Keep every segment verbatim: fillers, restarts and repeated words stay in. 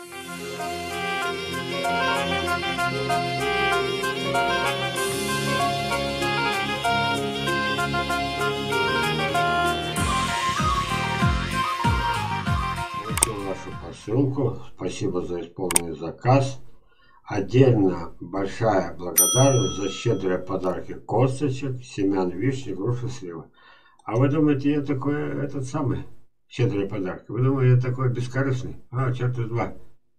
Вашу посылку. Спасибо за исполненный заказ. Отдельно большая благодарность за щедрые подарки косточек, семян вишни, груши, сливы. А вы думаете, я такой, этот самый, щедрые подарки? Вы думаете, я такой бескорыстный? А, черт из два.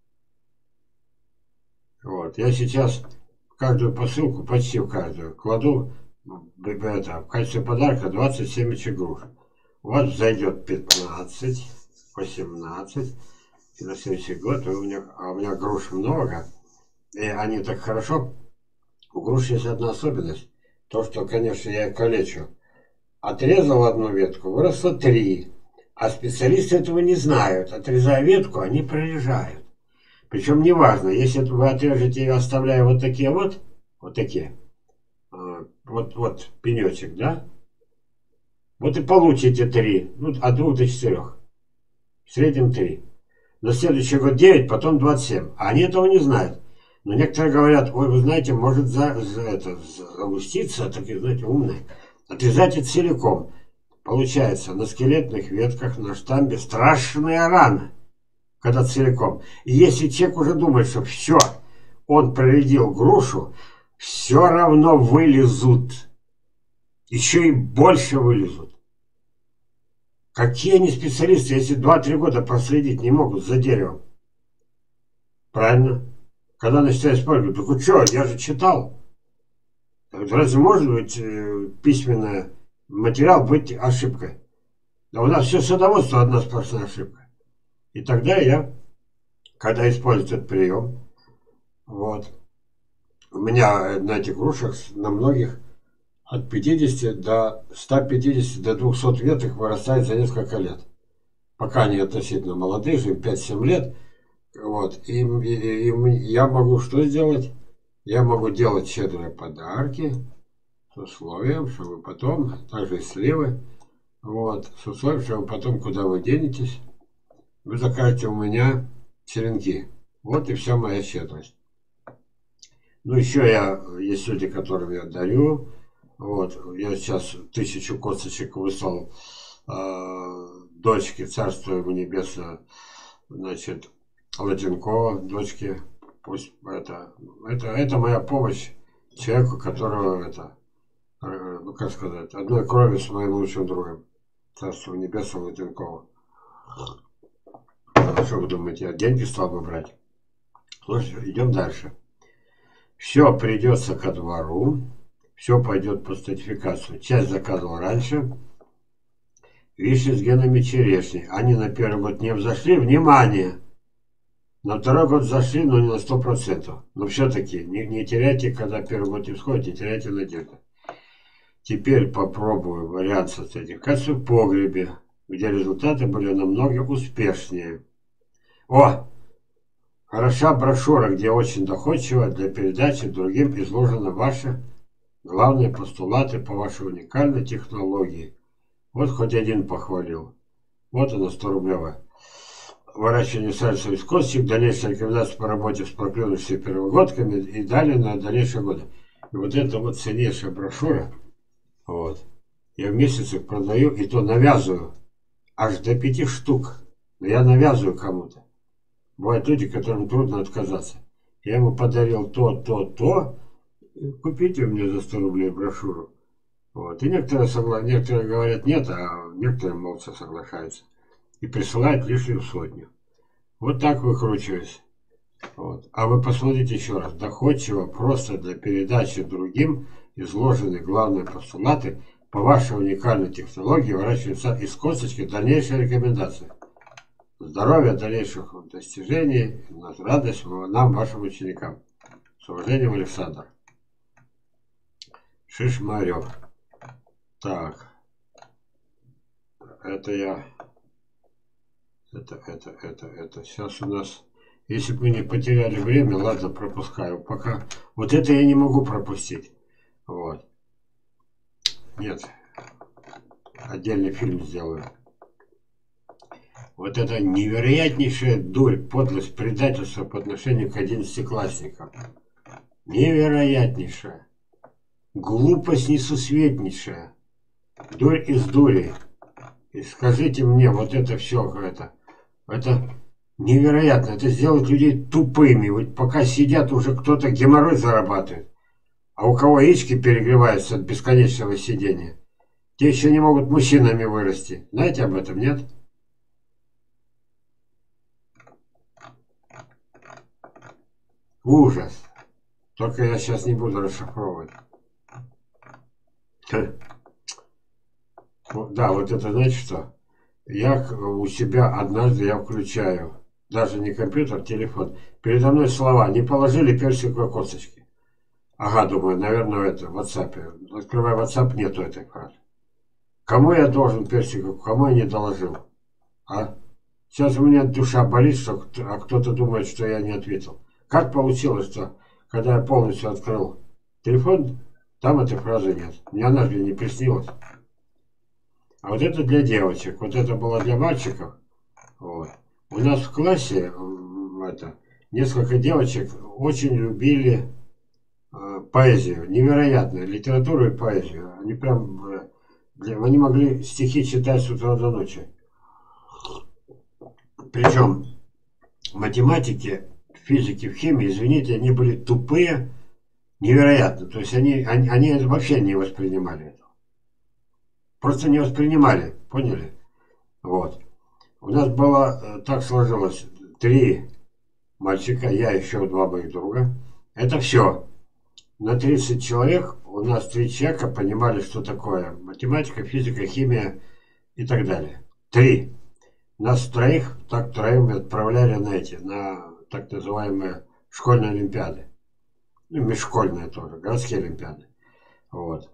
Вот, я сейчас в каждую посылку, почти в каждую, кладу это, в качестве подарка двадцать семечек груш. У вас зайдет пятнадцать, восемнадцать, и на следующий год у меня, а у меня груш много, и они так хорошо. У груш есть одна особенность, то, что, конечно, я их калечу. Отрезал одну ветку, выросло три, а специалисты этого не знают. Отрезая ветку, они прорежают. Причем неважно, если вы отрежете ее, оставляя вот такие вот, вот такие, вот, вот пенечек, да, вот и получите три, ну, от двух до четырех, в среднем три. На следующий год девять, потом двадцать семь. А они этого не знают. Но некоторые говорят, ой, вы знаете, может за, за это, загуститься, такие, знаете, умные. Отрезать это целиком. Получается, на скелетных ветках, на штамбе страшная рана, когда целиком. И если человек уже думает, что все, он проредил грушу, все равно вылезут. Еще и больше вылезут. Какие они специалисты, если два-три года проследить не могут за деревом? Правильно? Когда начинают спорить, так что, я же читал. Разве может быть э, письменный материал быть ошибкой? Да у нас все садоводство одна сплошная ошибка. И тогда я, когда использую этот прием, вот, у меня на этих грушах, на многих, от пятидесяти до ста пятидесяти до двухсот веток вырастает за несколько лет. Пока они относительно молодые, же пять-семь лет. Вот. И, и, и я могу что сделать? Я могу делать щедрые подарки с условием, что вы потом, также и сливы, вот, с условием, что вы потом, куда вы денетесь, вы закажете у меня черенки. Вот и вся моя щедрость. Ну, еще я, есть люди, которым я дарю. Вот, я сейчас тысячу косточек выслал э, дочке, царство ему небесное, значит, Латинкова, дочке. Пусть это, это, это моя помощь человеку, которого это, э, ну как сказать, одной крови с моим лучшим другом. Царство небесное Латинкова. А что вы думаете, я деньги стал бы брать? Слушайте, идем дальше. Все придется ко двору. Все пойдет по стратификации. Часть заказывал раньше. Вишни с генами черешни. Они на первый год не взошли. Внимание! На второй год зашли, но не на сто процентов. Но все-таки не, не теряйте, когда первый год не всходит, не теряйте надежды. Теперь попробую вариант со стратификацией в погребе, где результаты были намного успешнее. О! Хороша брошюра, где очень доходчиво для передачи другим изложены ваши главные постулаты по вашей уникальной технологии. Вот хоть один похвалил. Вот она, сто рублевая. Выращивание сальцевых косточек, дальнейшие рекомендации по работе с проклюнувшими первогодками и далее на дальнейшие годы. И вот это вот ценнейшая брошюра. Вот. Я в месяц их продаю, и то навязываю. Аж до пяти штук. Но я навязываю кому-то. Бывают люди, которым трудно отказаться. Я ему подарил то, то, то. Купите мне за сто рублей брошюру. Вот. И некоторые, согла... некоторые говорят нет, а некоторые молча соглашаются. И присылают лишнюю сотню. Вот так выкручиваюсь. Вот. А вы посмотрите еще раз. Доходчиво, просто для передачи другим изложены главные постулаты по вашей уникальной технологии выращивания из косточки. Дальнейшие рекомендации. Здоровья, дальнейших достижений, радость нам, вашим ученикам. С уважением, Александр. Шишмарев. Так. Это я... Это, это, это, это. Сейчас у нас... Если бы мы не потеряли время, ладно, пропускаю. Пока... Вот это я не могу пропустить. Вот. Нет. Отдельный фильм сделаю. Вот это невероятнейшая дурь, подлость, предательство по отношению к одиннадцатиклассникам. Невероятнейшая. Глупость несусветнейшая. Дурь из дури. И скажите мне, вот это все, это, это невероятно. Это сделает людей тупыми. Вот пока сидят, уже кто-то геморрой зарабатывает. А у кого яички перегреваются от бесконечного сидения, те еще не могут мужчинами вырасти. Знаете об этом, нет? Ужас. Только я сейчас не буду расшифровывать. Да, вот это знаете что? Я у себя однажды я включаю, даже не компьютер, телефон. Передо мной слова: не положили персиковой косточки. Ага, думаю, наверное, это в WhatsApp. Открывая WhatsApp, нету этой фразы. Кому я должен персиковку, кому я не доложил? А? Сейчас у меня душа болит, что, а кто-то думает, что я не ответил. Как получилось, что когда я полностью открыл телефон, там этой фразы нет. Мне она же не приснилась. А вот это для девочек, вот это было для мальчиков. Вот. У нас в классе это, несколько девочек очень любили э, поэзию, невероятную литературу и поэзию. Они прям, э, они могли стихи читать с утра до ночи. Причем в математике, в физике, в химии, извините, они были тупые, невероятно. То есть они, они, они это вообще не воспринимали это. Просто не воспринимали, поняли? Вот. У нас было, так сложилось, три мальчика, я еще два моих друга. Это все. На тридцать человек у нас три человека понимали, что такое математика, физика, химия и так далее. Три. Нас троих, так троим отправляли на эти, на так называемые школьные олимпиады. Ну, межшкольные тоже, городские олимпиады. Вот.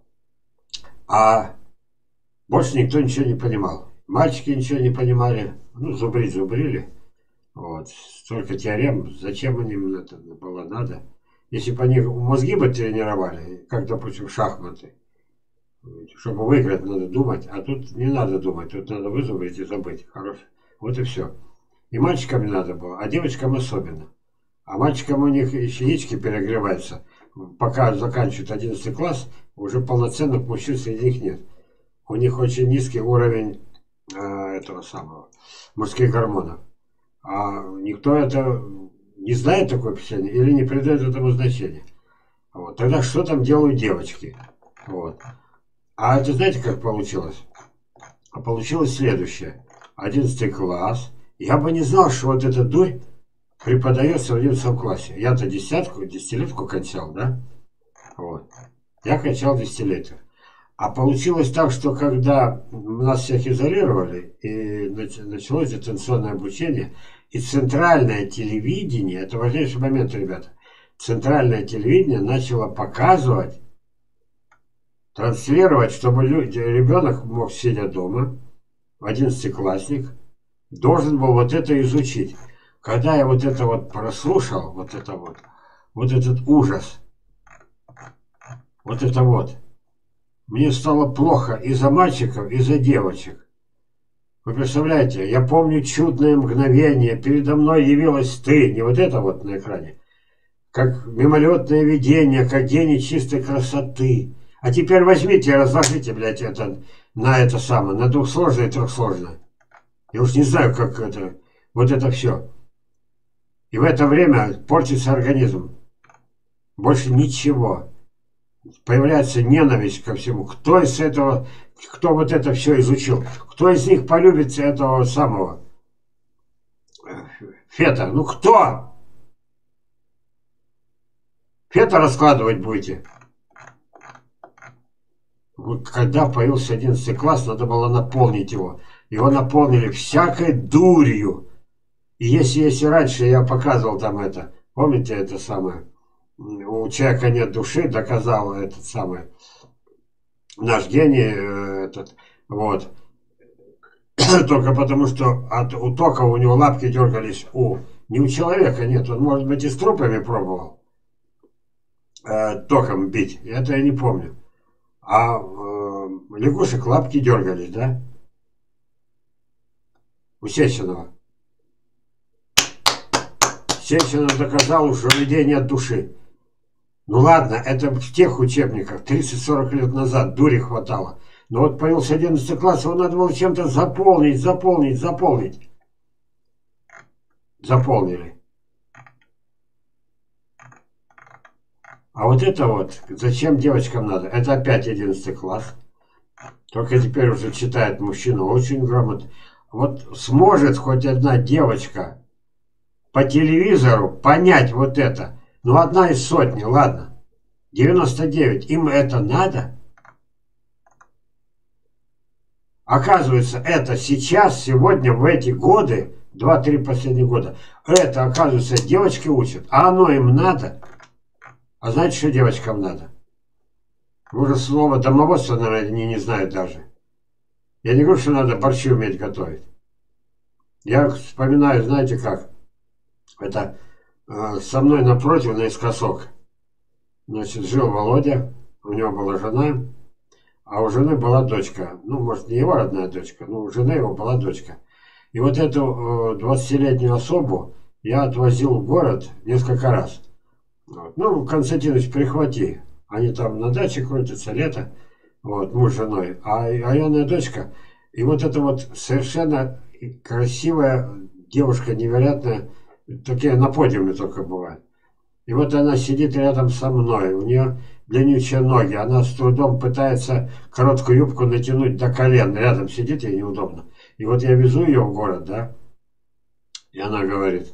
А больше никто ничего не понимал. Мальчики ничего не понимали. Ну, зубрить зубрили. Вот. Столько теорем. Зачем им это было надо? Если бы они мозги бы тренировали, как, допустим, шахматы, чтобы выиграть, надо думать. А тут не надо думать. Тут надо вызубрить и забыть. Хорошо. Вот и все. И мальчикам не надо было, а девочкам особенно. А мальчикам у них еще яички перегреваются. Пока заканчивают одиннадцатый класс, уже полноценных мужчин среди них нет. У них очень низкий уровень э, этого самого, мужских гормонов. А никто это не знает, такое впечатление, или не придает этому значения. Вот. Тогда что там делают девочки? Вот. А это знаете, как получилось? А получилось следующее. одиннадцатый класс. Я бы не знал, что вот эта дурь преподается в одиннадцатом классе. Я-то десятку, десятилетку кончал, да? Вот. Я кончал десятилетие. А получилось так, что когда нас всех изолировали, и началось дистанционное обучение, и центральное телевидение, это важнейший момент, ребята, центральное телевидение начало показывать, транслировать, чтобы люди, ребенок мог, сидя дома, одиннадцатиклассник, должен был вот это изучить. Когда я вот это вот прослушал, вот это вот, вот этот ужас, вот это вот, мне стало плохо и за мальчиков, и за девочек. Вы представляете, я помню чудное мгновение, передо мной явилась ты, не вот это вот на экране, как мимолетное видение, как гений чистой красоты. А теперь возьмите и разложите, блядь, это на это самое, на двухсложное и трехсложное. Я уж не знаю, как это, вот это все. И в это время портится организм. Больше ничего. Появляется ненависть ко всему. Кто из этого, кто вот это все изучил? Кто из них полюбит этого самого фета? Ну кто? Фета раскладывать будете? Вот когда появился одиннадцатый класс, надо было наполнить его. Его наполнили всякой дурью. И если, если раньше я показывал там это, помните это самое, у человека нет души, доказал этот самый наш гений, этот, вот, только потому что от утока у него лапки дергались, у, не у человека нет, он, может быть, и с трупами пробовал э, током бить, это я не помню, а э, лягушек лапки дергались, да? у Сеченова. Сеченов доказал, что у людей нет души. Ну ладно, это в тех учебниках, тридцать-сорок лет назад, дури хватало. Но вот появился одиннадцатый класс, его надо было чем-то заполнить, заполнить, заполнить. Заполнили. А вот это вот, зачем девочкам надо? Это опять одиннадцатый класс. Только теперь уже читает мужчина очень грамотно. Вот сможет хоть одна девочка по телевизору понять вот это. Ну, одна из сотни, ладно. девяносто девять. Им это надо? Оказывается, это сейчас, сегодня, в эти годы, два-три последних года, это, оказывается, девочки учат. А оно им надо? А знаете, что девочкам надо? Уже слово домоводство, наверное, они не знают даже. Я не говорю, что надо борщи уметь готовить. Я вспоминаю, знаете как? Это э, со мной напротив, наискосок. Значит, жил Володя, у него была жена, а у жены была дочка. Ну, может, не его родная дочка, но у жены его была дочка. И вот эту двадцатилетнюю особу я отвозил в город несколько раз. Вот. Ну, Константинович, прихвати. Они там на даче крутятся, лето. Вот, муж с женой. А, а Ионная дочка. И вот эта вот совершенно красивая девушка, невероятная. Такие на подиуме только бывают. И вот она сидит рядом со мной. У нее длиннючие ноги. Она с трудом пытается короткую юбку натянуть до колен. Рядом сидит, ей неудобно. И вот я везу ее в город, да. И она говорит: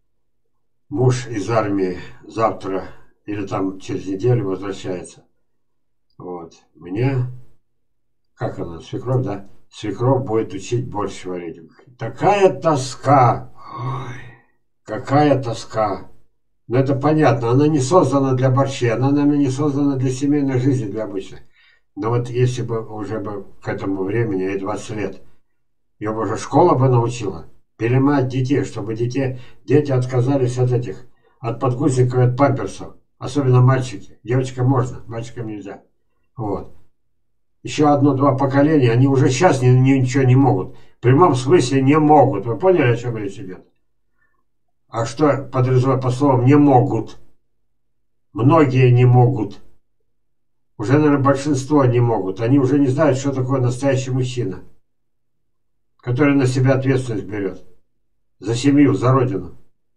муж из армии завтра или там через неделю возвращается. Вот. Мне, как она, свекровь, да? Свекровь будет учить борщ варить. Такая тоска. Ой, какая тоска. Ну это понятно, она не создана для борщей, она, наверное, не создана для семейной жизни, для обычной. Но вот если бы уже бы к этому времени, ей двадцать лет, ее бы уже школа бы научила перемать детей, чтобы детей, дети отказались от этих, от подгузников, от памперсов. Особенно мальчики. Девочкам можно, мальчикам нельзя. Вот. Еще одно-два поколения, они уже сейчас ни, ни, ничего не могут. В прямом смысле не могут. Вы поняли, о чем речь идет? А что подразумевает по словам «не могут»? Многие не могут. Уже, наверное, большинство не могут. Они уже не знают, что такое настоящий мужчина, который на себя ответственность берет. За семью, за родину.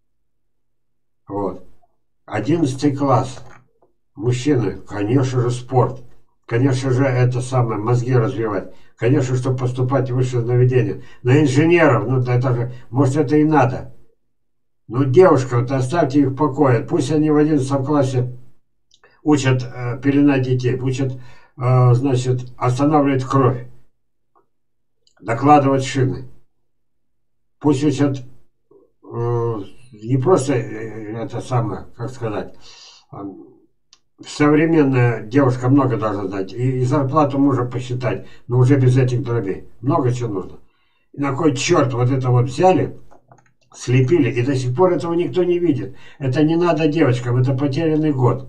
Вот. Одиннадцатый класс. Мужчины, конечно же, спорт. Конечно же, это самое, мозги развивать. Конечно, чтобы поступать в высшее заведение. На инженеров, ну это же, может, это и надо. Ну, девушка, вот оставьте их в покое. Пусть они в одиннадцатом классе учат э, пеленать детей, учат, э, значит, останавливать кровь, докладывать шины. Пусть учат э, не просто э, это самое, как сказать, э, современная девушка много должна знать. И, и зарплату мужа посчитать, но уже без этих дробей. Много чего нужно. И на кой черт вот это вот взяли, слепили, и до сих пор этого никто не видит. Это не надо девочкам, это потерянный год.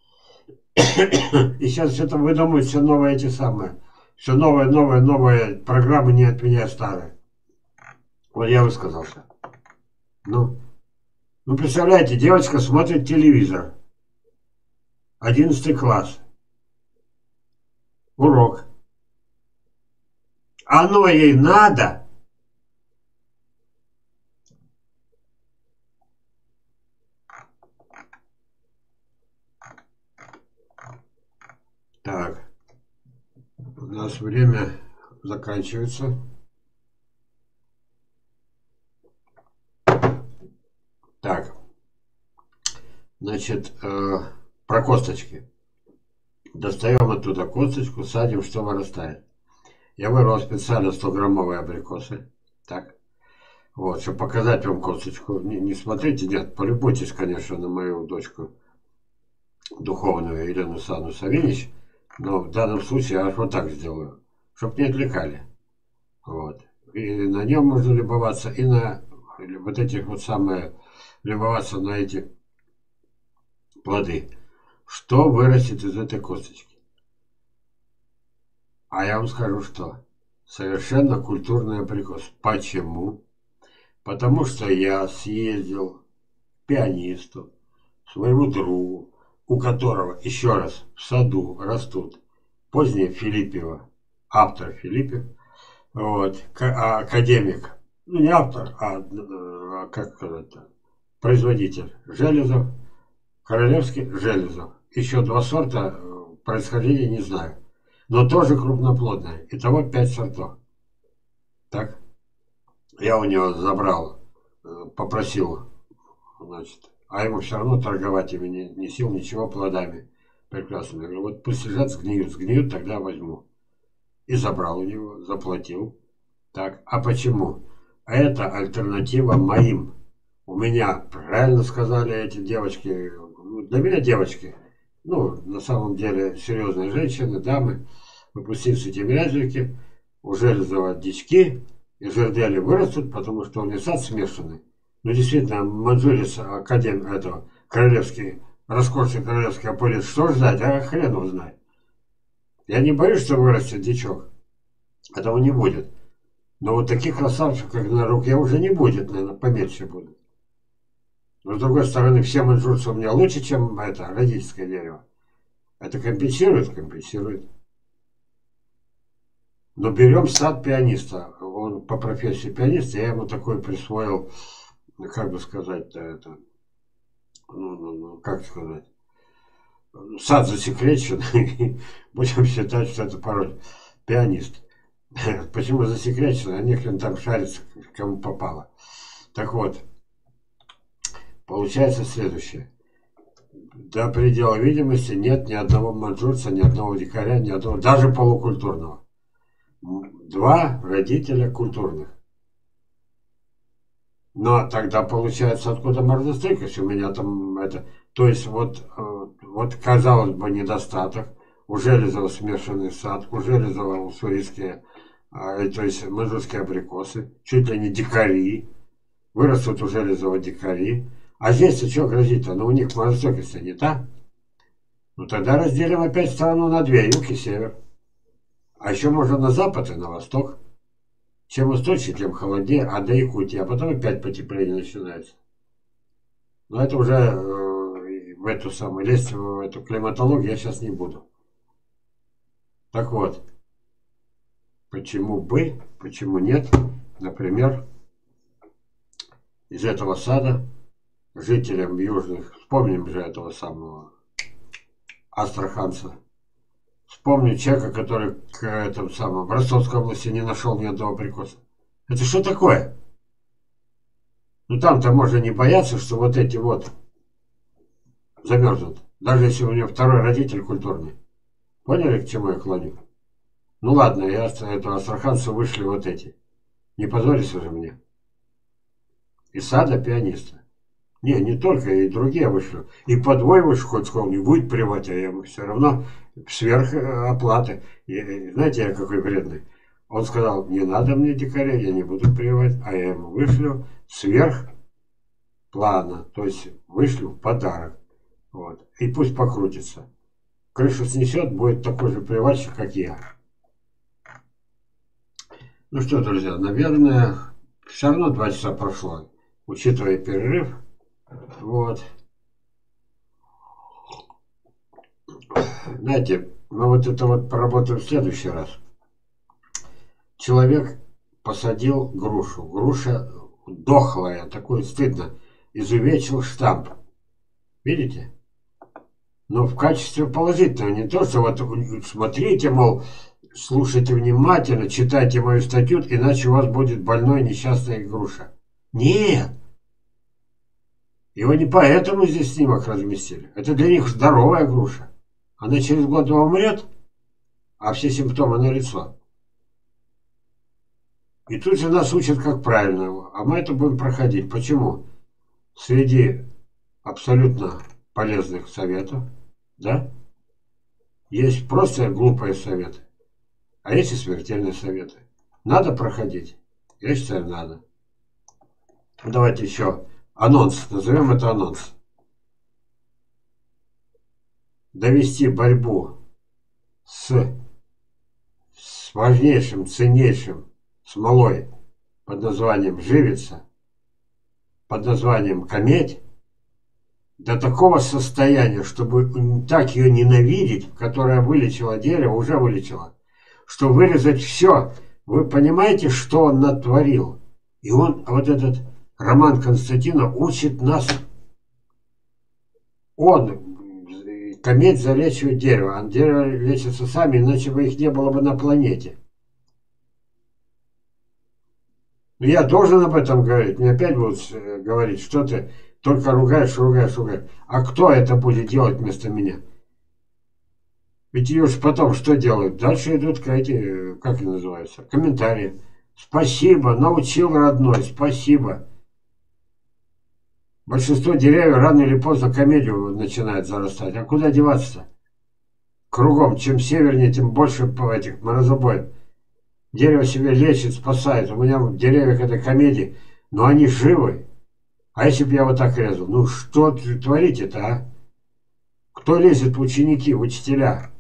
И сейчас что-то выдумывают все новые эти самые. Все новые, новые, новые программы, не отменяя старые. Вот я высказался. Ну, ну представляете, девочка смотрит телевизор. Одиннадцатый класс. Урок. Оно ей надо? Так. У нас время заканчивается. Так. Значит, э, про косточки. Достаем оттуда косточку, садим, что вырастает. Я вырвал специально сто-граммовые абрикосы. Так. Вот, чтобы показать вам косточку. Не, не смотрите, нет, полюбуйтесь, конечно, на мою дочку духовную Елену Сану Савинич. Но в данном случае я вот так сделаю, чтобы не отвлекали. Вот. И на нем можно любоваться, и на вот этих вот самые, любоваться на эти плоды. Что вырастет из этой косточки? А я вам скажу, что совершенно культурный абрикос. Почему? Потому что я съездил к пианисту, своему другу, у которого, еще раз, в саду растут поздние Филиппева, автор Филиппев, вот, академик, ну не автор, а, а как сказать-то, производитель Железов, Королевский Железов. Еще два сорта, происхождения не знаю, но тоже крупноплодные. Итого пять сортов. Так, я у него забрал, попросил, значит, а ему все равно торговать ими не, не сил, ничего, плодами прекрасными. Я говорю, вот пусть лежат, сгниют, сгниют, тогда возьму. И забрал у него, заплатил. Так, а почему? Это альтернатива моим. У меня, правильно сказали эти девочки, для меня девочки, ну, на самом деле, серьезные женщины, дамы, выпускницы Тимирязевки, у Железова дички и жердели вырастут, потому что у них сад смешанный. Ну, действительно, Манджурис, академ этого, королевский, роскошный королевский аполит, что ждать, а хрен его знает. Я не боюсь, что вырастет дичок. Этого не будет. Но вот таких красавцев, как на руке, уже не будет, наверное, поменьше будут. Но, с другой стороны, все маньчжурцы у меня лучше, чем это, родительское дерево. Это компенсирует? Компенсирует. Но берем сад пианиста. Он по профессии пианист, я ему такой присвоил, как бы сказать-то это, ну, ну, ну, как сказать, сад засекреченный. Будем считать, что это пароль. Пианист. Почему засекречено? А нехрен там шарится, кому попало. Так вот, получается следующее. До предела видимости нет ни одного маньчжурца, ни одного дикаря, ни одного, даже полукультурного. Два родителя культурных. Но тогда получается, откуда мордостойкость? У меня там это... То есть вот, вот казалось бы, недостаток. У Железова смешанный сад, у Железова уссурийские, то есть маньчжурские абрикосы, чуть ли не дикари. Вырастут у Железова дикари. А здесь-то что грозит-то? Ну у них мордостойкость не та. Ну тогда разделим опять страну на две, юг и север. А еще можно на запад и на восток. Чем восточнее, тем холоднее, а до Якутии, а потом опять потепление начинается. Но это уже э, в эту самую, лезть в эту климатологию я сейчас не буду. Так вот, почему бы, почему нет, например, из этого сада жителям южных, вспомним же этого самого астраханца, вспомню человека, который к этому самому, в Ростовской области не нашел ни одного абрикоса. Это что такое? Ну там-то можно не бояться, что вот эти вот замерзнут. Даже если у него второй родитель культурный. Поняли, к чему я клоню? Ну ладно, я этого астраханца вышли вот эти. Не позорься же мне. И сада пианиста. Не, не только, и другие вышли. И подвой вышлю, хоть сказал, не будет привать, а я ему все равно сверх оплаты. И, знаете, я какой вредный. Он сказал, не надо мне дикаря, я не буду прививать, а я ему вышлю сверх плана, то есть вышлю в подарок. Вот. И пусть покрутится. Крышу снесет, будет такой же приватчик, как я. Ну что, друзья, наверное, все равно два часа прошло, учитывая перерыв. Вот. Знаете, мы вот это вот поработаем в следующий раз. Человек посадил грушу. Груша дохлая, такое стыдно. Изувечил штамп. Видите? Но в качестве положительного. Не то, что вот смотрите, мол, слушайте внимательно, читайте мою статью, иначе у вас будет больной несчастная груша. Нет. Его не поэтому здесь снимок разместили. Это для них здоровая груша. Она через год умрет, а все симптомы налицо. И тут же нас учат, как правильно. А мы это будем проходить. Почему? Среди абсолютно полезных советов, да, есть просто глупые советы, а есть и смертельные советы. Надо проходить? Я считаю, надо. Давайте еще анонс. Назовем это анонс. Довести борьбу с, с важнейшим, ценнейшим смолой под названием живица, под названием камедь, до такого состояния, чтобы так ее ненавидеть, которая вылечила дерево, уже вылечила, что вырезать все. Вы понимаете, что он натворил? И он, вот этот Роман Константинов, учит нас. Он, камедь залечивает дерево, а дерево лечится сами, иначе бы их не было бы на планете. Но я должен об этом говорить. Мне опять будут говорить, что ты только ругаешь, ругаешь, ругаешь. А кто это будет делать вместо меня? Ведь ее же потом что делают? Дальше идут эти, как они называются, комментарии. Спасибо, научил родной, спасибо. Большинство деревьев рано или поздно комедию начинает зарастать. А куда деваться-то? Кругом, чем севернее, тем больше этих морозобоев. Дерево себя лечит, спасает. У меня в деревьях это комедии, но они живы. А если бы я вот так резал? Ну что творите-то, а? Кто лезет в ученики, в учителя?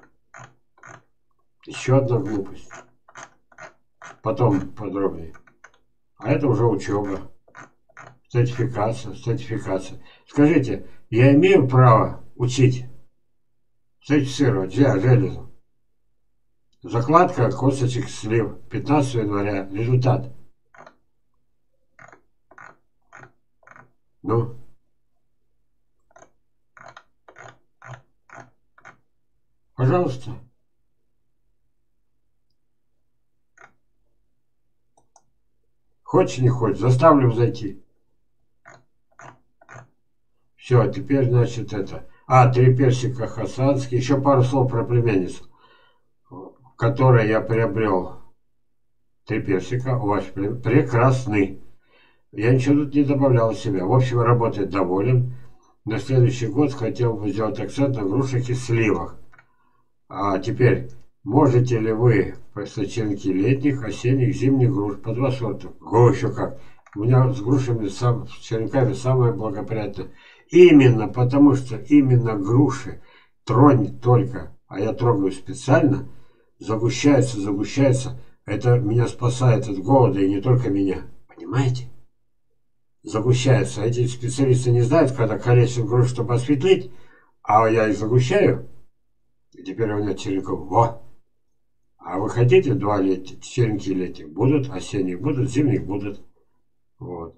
Еще одна глупость. Потом подробнее. А это уже учеба. Стратификация, стратификация. Скажите, я имею право учить? Стратифицировать железо. Закладка косточек слив. пятнадцатого января. Результат. Ну. Пожалуйста. Хочешь, не хочешь, заставлю зайти. Все, теперь, значит, это... А, три персика хасанские. Еще пару слов про племянницу, которой я приобрел. Три персика. У вас прекрасный. Я ничего тут не добавлял себя. В общем, работает доволен. На следующий год хотел бы сделать акцент на грушах и сливах. А теперь, можете ли вы сочинки летних, осенних, зимних груш по два сорта? Го, еще как. У меня с грушами, сам, с черенками самое благоприятное. Именно потому, что именно груши тронь только, а я трогаю специально, загущается, загущается. Это меня спасает от голода, и не только меня. Понимаете? Загущается. Эти специалисты не знают, когда количество груш, чтобы осветлить, а я их загущаю. И теперь у меня черенков. Во! А вы хотите два лет, черенки летних? Будут, осенних будут, зимних будут. Вот.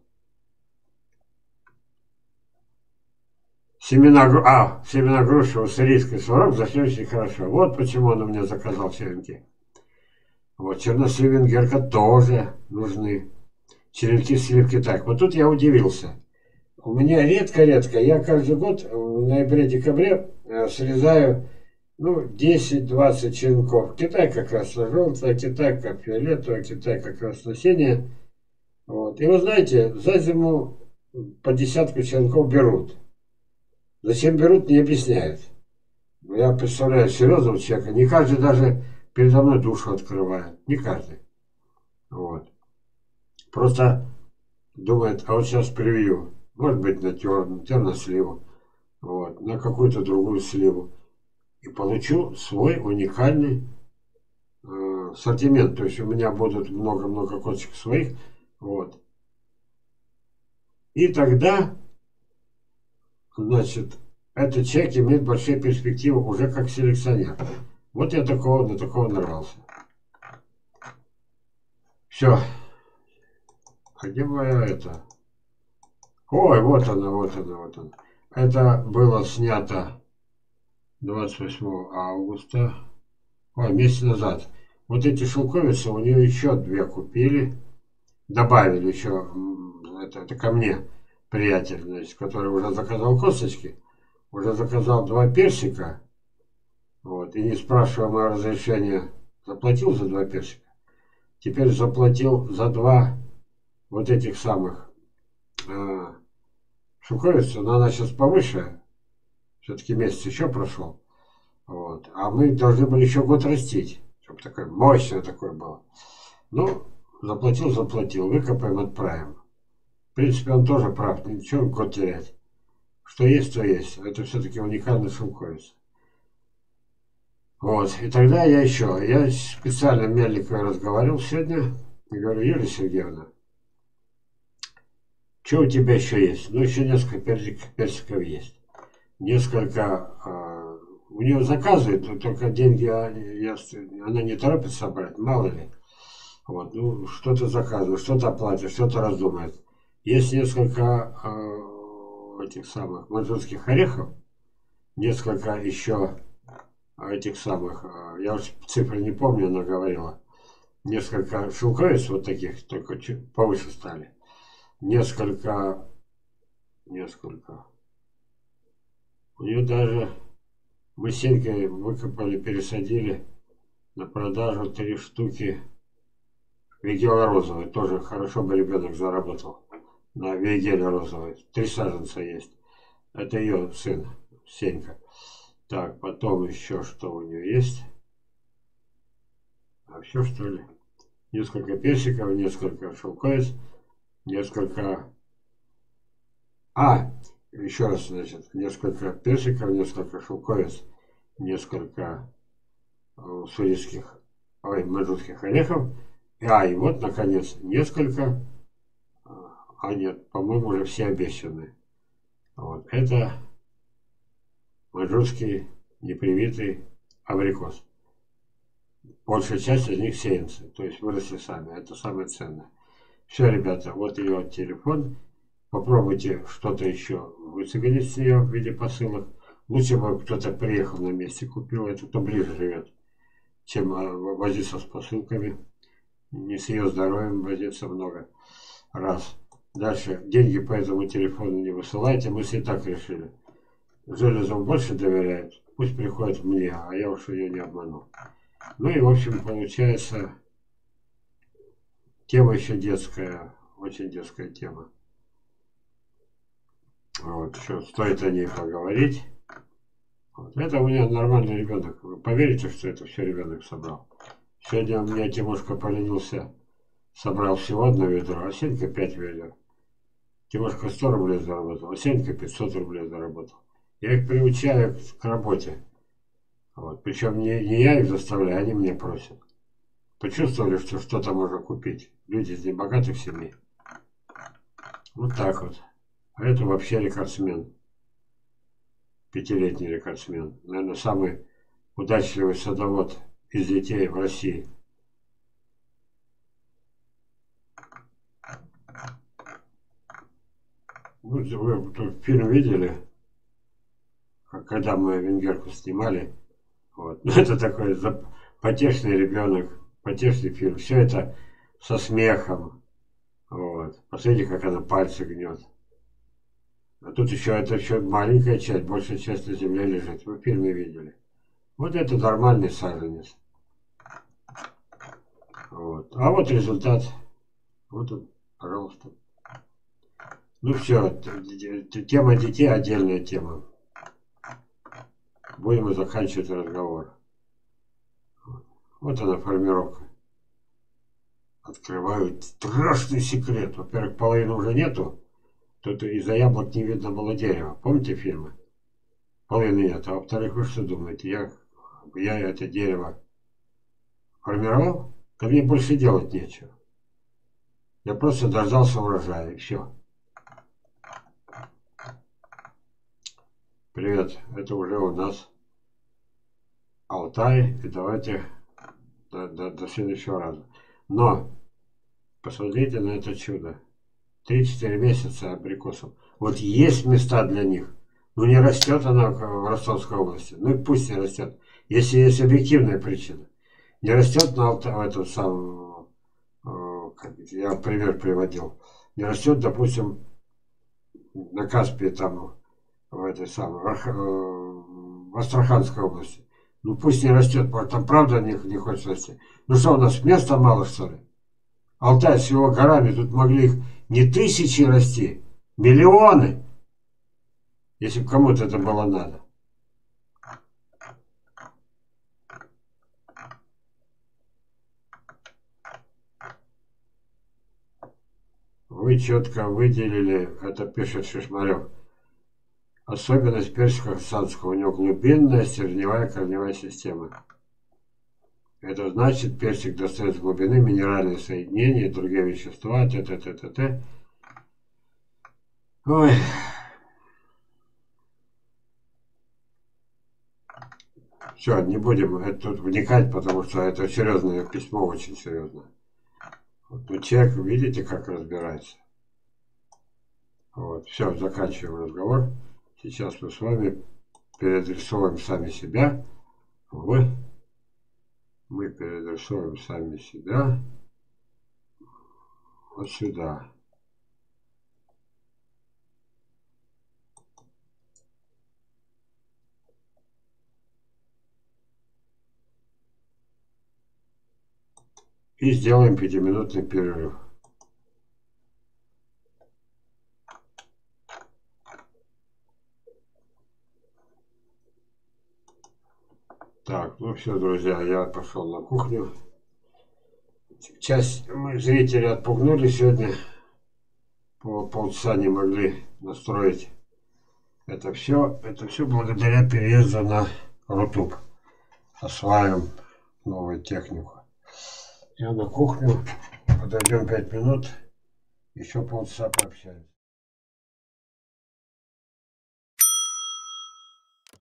Семена, а, семена груши, уссурийский сорок, зашлющий хорошо. Вот почему он у меня заказал черенки. Вот, чернослив венгерка тоже нужны. Черенки сливки так. Вот тут я удивился. У меня редко-редко, я каждый год в ноябре-декабре срезаю, ну, десять-двадцать черенков. Китай как раз желтая, Китай как фиолетовая, Китай как раз насение. Вот. И вы знаете, за зиму по десятку черенков берут. Зачем берут, не объясняют. Я представляю серьезного человека. Не каждый даже передо мной душу открывает. Не каждый. Вот. Просто думает, а вот сейчас привью. Может быть, на терн, терносливу. Вот. На какую-то другую сливу. И получу свой уникальный э, ассортимент. То есть у меня будут много-много косточек своих. Вот. И тогда, значит, этот человек имеет большие перспективы уже как селекционер. Вот я такого, на такого нарвался. Все. А где моя это? Ой, вот она, вот она, вот она. Это было снято двадцать восьмого августа. Ой, месяц назад. Вот эти шелковицы, у нее еще две купили. Добавили еще. Это, это ко мне приятель, значит, который уже заказал косточки. Уже заказал два персика. Вот. И не спрашивая мое разрешение, заплатил за два персика. Теперь заплатил за два вот этих самых э, шелковиц. Но она сейчас повыше. Все-таки месяц еще прошел. Вот. А мы должны были еще год растить. Чтобы такое мощное такое было. Ну, заплатил, заплатил. Выкопаем, отправим. В принципе, он тоже прав. Ничего год терять. Что есть, то есть. Это все-таки уникальный шелковица. Вот. И тогда я еще, я специально Мельниковой разговаривал сегодня. И говорю: Юлия Сергеевна, что у тебя еще есть? Ну, еще несколько персик, персиков есть. Несколько... э, у нее заказывают, но только деньги а, я, она не торопится собрать, мало ли. Вот, ну, что-то заказывает, что-то оплатит, что-то раздумает. Есть несколько э, этих самых маньчжурских орехов, несколько еще этих самых, э, я уж цифры не помню, она говорила, несколько шелковиц вот таких, только чуть повыше стали. Несколько, несколько. У нее даже мы с Сенькой выкопали, пересадили на продажу три штуки вигела розовой. Тоже хорошо бы ребенок заработал на вигеле розовой. Три саженца есть. Это ее сын, Сенька. Так, потом еще что у нее есть? А все что ли? Несколько персиков, несколько шелковиц, несколько... А, еще раз, значит, несколько персиков, несколько шелковиц, несколько э, сурийских, ой, маньчжурских орехов. А, и вот, наконец, несколько, а нет, по-моему, уже все обещаны. Вот, это маньчжурский непривитый абрикос. Большая часть из них сеянцы, то есть выросли сами. Это самое ценное. Все, ребята, вот ее телефон. Попробуйте что-то еще выцегонить с нее в виде посылок. Лучше бы кто-то приехал на месте, купил. Это кто ближе живет, чем возиться с посылками. Не с ее здоровьем возиться много раз. Дальше. Деньги по этому телефону не высылайте. Мы все так решили. Железом больше доверяют. Пусть приходит мне, а я уж ее не обману. Ну и, в общем, получается, тема еще детская. Очень детская тема. Вот, что стоит о ней поговорить. Вот. Это у меня нормальный ребенок. Вы поверите, что это все ребенок собрал? Сегодня у меня Тимошка поленился, собрал всего одно ведро, а Сенька пять ведер. Тимошка сто рублей заработал, а Сенька пятьсот рублей заработал. Я их приучаю к работе. Вот. Причем не, не я их заставляю, они мне просят. Почувствовали, что что-то можно купить. Люди из небогатых семей. Вот так вот. А это вообще рекордсмен. Пятилетний рекордсмен. Наверное, самый удачливый садовод из детей в России. Вы, вы фильм видели, когда мы Венгерку снимали? Вот. Это такой потешный ребенок, потешный фильм. Все это со смехом. Вот. Посмотрите, как она пальцы гнет. А тут еще это еще маленькая часть, большая часть на земле лежит. Вы в фильме видели. Вот это нормальный саженец. Вот. А вот результат. Вот он, пожалуйста. Ну все, тема детей отдельная тема. Будем заканчивать разговор. Вот она формировка. Открывают страшный секрет. Во-первых, половины уже нету. Тут из-за яблок не видно было дерева. Помните фильмы? Половины нет. А во-вторых, вы что думаете? Я, я это дерево формировал? Да мне больше делать нечего. Я просто дождался урожая, и все. Привет, это уже у нас Алтай. И давайте до, до, до следующего раза. Но посмотрите на это чудо. три-четыре месяца абрикосов. Вот есть места для них. Но не растет она в Ростовской области. Ну и пусть не растет. Если есть объективная причина. Не растет на Алтай, в этом самом, как я пример приводил. Не растет, допустим, на Каспии там, в этой самой, в Астраханской области. Ну пусть не растет, потому что там правда не, не хочет расти. Ну что, у нас места мало, что ли? Алтай с его горами, тут могли их не тысячи расти, миллионы, если бы кому-то это было надо. Вы четко выделили, это пишет Шишмарев, Особенность персика хасанского. У него глубинная стержневая корневая система. Это значит, персик достает с глубины минеральные соединения и другие вещества. Т -т -т -т -т. Ой. Все, не будем это тут вникать, потому что это серьезное письмо, очень серьезно. Вот, ну, человек, видите, как разбирается. Вот, все, заканчиваем разговор. Сейчас мы с вами переадресовываем сами себя. В... Мы переадресовываем сами себя вот сюда. И сделаем пятиминутный перерыв. Так, ну все, друзья, я пошел на кухню. Часть мы зрители отпугнули сегодня. По полчаса не могли настроить это все. Это все благодаря переезду на Рутуб. Осваиваем новую технику. Я на кухню. Подойдем пять минут. Еще полчаса пообщаемся.